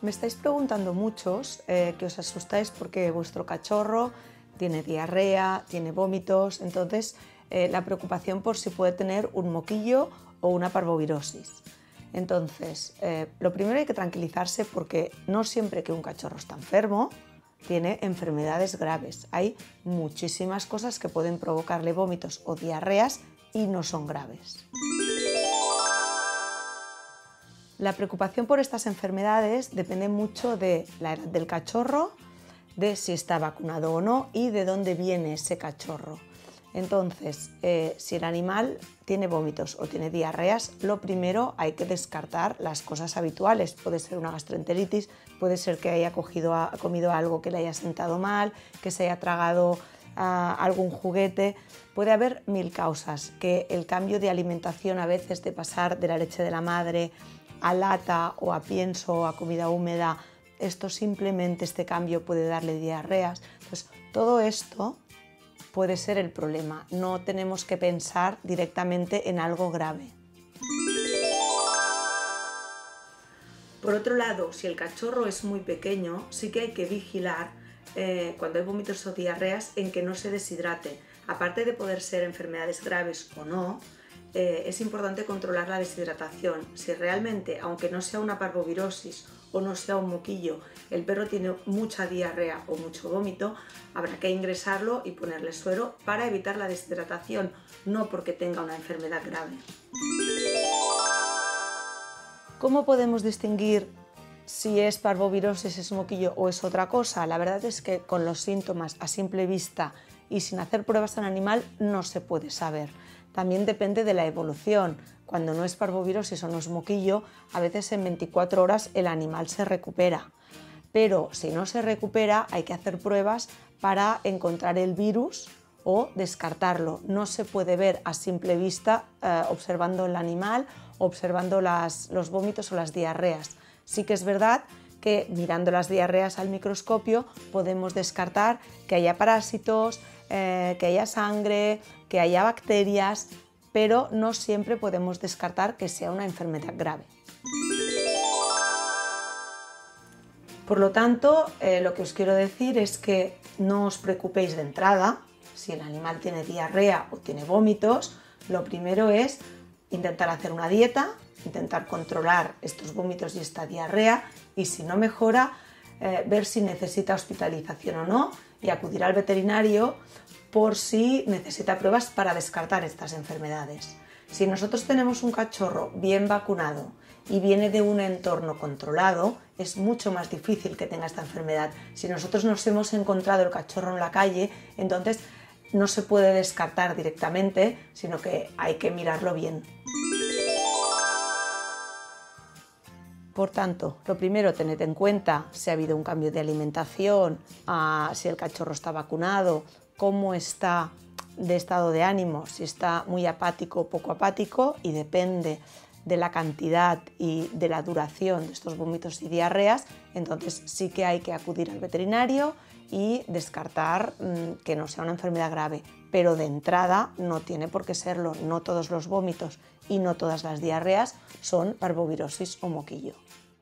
Me estáis preguntando muchos que os asustáis porque vuestro cachorro tiene diarrea, tiene vómitos, entonces la preocupación por si puede tener un moquillo o una parvovirosis. Entonces, lo primero hay que tranquilizarse porque no siempre que un cachorro está enfermo tiene enfermedades graves. Hay muchísimas cosas que pueden provocarle vómitos o diarreas y no son graves. La preocupación por estas enfermedades depende mucho de la edad del cachorro, de si está vacunado o no y de dónde viene ese cachorro. Entonces, si el animal tiene vómitos o tiene diarreas, lo primero hay que descartar las cosas habituales. Puede ser una gastroenteritis, puede ser que haya comido algo que le haya sentado mal, que se haya tragado algún juguete. Puede haber mil causas, que el cambio de alimentación a veces de pasar de la leche de la madre a lata o a pienso o a comida húmeda, este cambio puede darle diarreas. Entonces, todo esto puede ser el problema. No tenemos que pensar directamente en algo grave. Por otro lado, si el cachorro es muy pequeño, sí que hay que vigilar cuando hay vómitos o diarreas en que no se deshidrate. Aparte de poder ser enfermedades graves o no, es importante controlar la deshidratación. Si realmente, aunque no sea una parvovirosis o no sea un moquillo, el perro tiene mucha diarrea o mucho vómito, habrá que ingresarlo y ponerle suero para evitar la deshidratación, no porque tenga una enfermedad grave. ¿Cómo podemos distinguir si es parvovirosis, es moquillo o es otra cosa? La verdad es que con los síntomas a simple vista y sin hacer pruebas en animal no se puede saber. También depende de la evolución. Cuando no es parvovirosis o no es moquillo, a veces en 24 horas el animal se recupera. Pero si no se recupera, hay que hacer pruebas para encontrar el virus o descartarlo. No se puede ver a simple vista observando el animal, observando los vómitos o las diarreas. Sí que es verdad que mirando las diarreas al microscopio podemos descartar que haya parásitos, que haya sangre, que haya bacterias, pero no siempre podemos descartar que sea una enfermedad grave. Por lo tanto, lo que os quiero decir es que no os preocupéis de entrada. Si el animal tiene diarrea o tiene vómitos, lo primero es intentar hacer una dieta, intentar controlar estos vómitos y esta diarrea, y si no mejora, ver si necesita hospitalización o no y acudir al veterinario por si necesita pruebas para descartar estas enfermedades. Si nosotros tenemos un cachorro bien vacunado y viene de un entorno controlado, es mucho más difícil que tenga esta enfermedad. Si nosotros nos hemos encontrado el cachorro en la calle, entonces no se puede descartar directamente, sino que hay que mirarlo bien. Por tanto, lo primero, tened en cuenta si ha habido un cambio de alimentación, si el cachorro está vacunado, cómo está de estado de ánimo, si está muy apático o poco apático, y depende de la cantidad y de la duración de estos vómitos y diarreas, entonces sí que hay que acudir al veterinario y descartar que no sea una enfermedad grave, pero de entrada no tiene por qué serlo. No todos los vómitos y no todas las diarreas son parvovirosis o moquillo.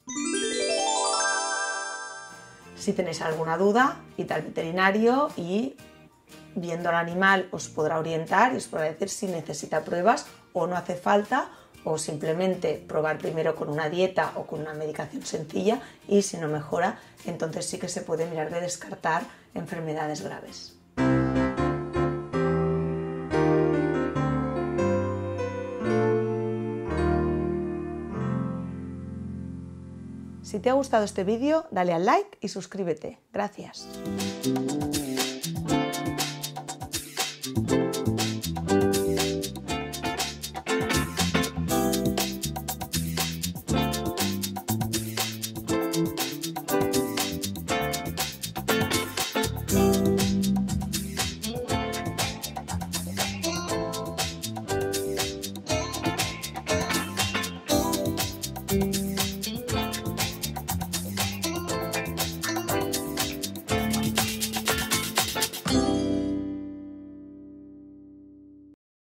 Si tenéis alguna duda, id al veterinario y viendo al animal os podrá orientar y os podrá decir si necesita pruebas o no hace falta, o simplemente probar primero con una dieta o con una medicación sencilla, y si no mejora, entonces sí que se puede mirar de descartar enfermedades graves. Si te ha gustado este vídeo, dale al like y suscríbete. Gracias.